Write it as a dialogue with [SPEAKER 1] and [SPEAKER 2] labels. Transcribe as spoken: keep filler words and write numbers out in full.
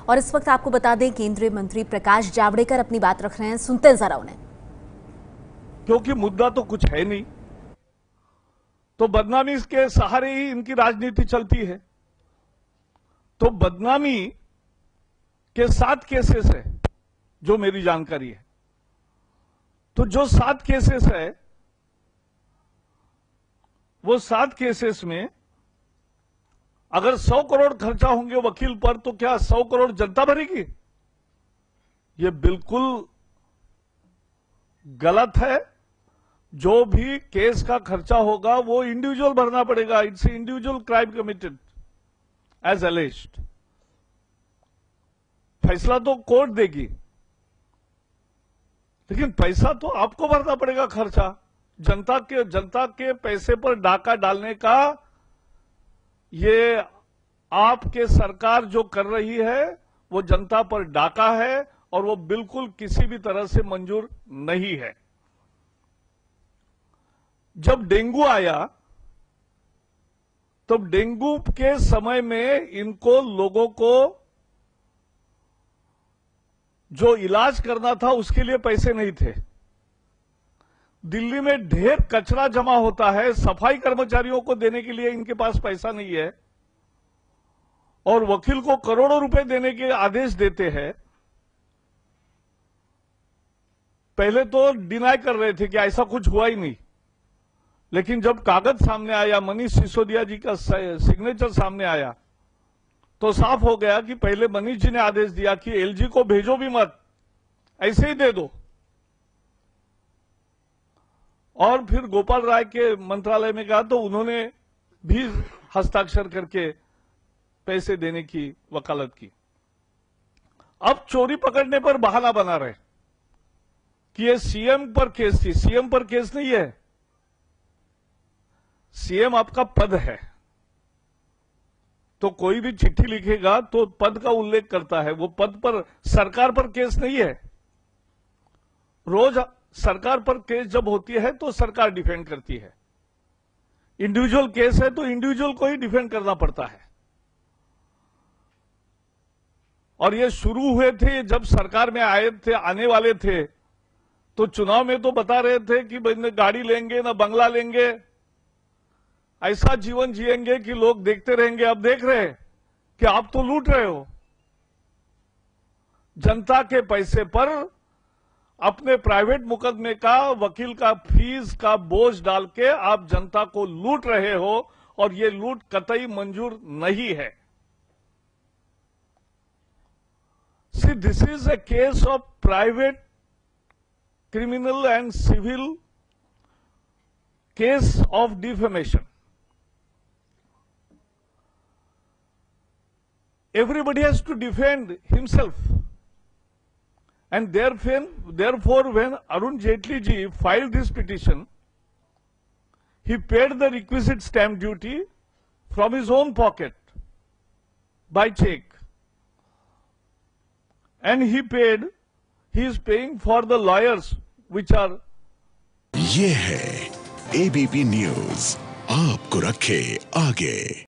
[SPEAKER 1] और इस वक्त आपको बता दें केंद्रीय मंत्री प्रकाश जावड़ेकर अपनी बात रख रहे हैं, सुनते हैं जरा उन्हें।
[SPEAKER 2] क्योंकि मुद्दा तो कुछ है नहीं, तो बदनामी के सहारे ही इनकी राजनीति चलती है। तो बदनामी के सात केसेस है जो मेरी जानकारी है। तो जो सात केसेस है वो सात केसेस में अगर सौ करोड़ खर्चा होंगे वकील पर, तो क्या सौ करोड़ जनता भरेगी? ये बिल्कुल गलत है। जो भी केस का खर्चा होगा वो इंडिविजुअल भरना पड़ेगा। It's individual crime committed as alleged. फैसला तो कोर्ट देगी, लेकिन पैसा तो आपको भरना पड़ेगा। खर्चा जनता के जनता के पैसे पर डाका डालने का ये आपके सरकार जो कर रही है वो जनता पर डाका है, और वो बिल्कुल किसी भी तरह से मंजूर नहीं है। जब डेंगू आया तब डेंगू के समय में इनको लोगों को जो इलाज करना था उसके लिए पैसे नहीं थे। दिल्ली में ढेर कचरा जमा होता है, सफाई कर्मचारियों को देने के लिए इनके पास पैसा नहीं है, और वकील को करोड़ों रुपए देने के आदेश देते हैं। पहले तो डिनाई कर रहे थे कि ऐसा कुछ हुआ ही नहीं, लेकिन जब कागज सामने आया, मनीष सिसोदिया जी का सिग्नेचर सामने आया, तो साफ हो गया कि पहले मनीष जी ने आदेश दिया कि एलजी को भेजो भी मत, ऐसे ही दे दो, और फिर गोपाल राय के मंत्रालय में गया तो उन्होंने भी हस्ताक्षर करके पैसे देने की वकालत की। अब चोरी पकड़ने पर बहाना बना रहे कि ये सीएम पर केस थी। सीएम पर केस नहीं है, सीएम आपका पद है। तो कोई भी चिट्ठी लिखेगा तो पद का उल्लेख करता है, वो पद पर, सरकार पर केस नहीं है। रोज सरकार पर केस जब होती है तो सरकार डिफेंड करती है, इंडिविजुअल केस है तो इंडिविजुअल को ही डिफेंड करना पड़ता है। और ये शुरू हुए थे जब सरकार में आए थे, आने वाले थे, तो चुनाव में तो बता रहे थे कि भाई न गाड़ी लेंगे न बंगला लेंगे, ऐसा जीवन जिएंगे कि लोग देखते रहेंगे। अब देख रहे हैं कि आप तो लूट रहे हो जनता के पैसे पर। अपने प्राइवेट मुकदमे का, वकील का फीस का बोझ डाल के आप जनता को लूट रहे हो, और ये लूट कतई मंजूर नहीं है। See, this is a case of private criminal and civil case of defamation. Everybody has to defend himself. And therefore, therefore, when Arun Jaitley ji filed this petition, he paid the requisite stamp duty from his own pocket by check. And he paid, he is paying for the lawyers which are.
[SPEAKER 3] ये है ABP news, आपको रखे आगे।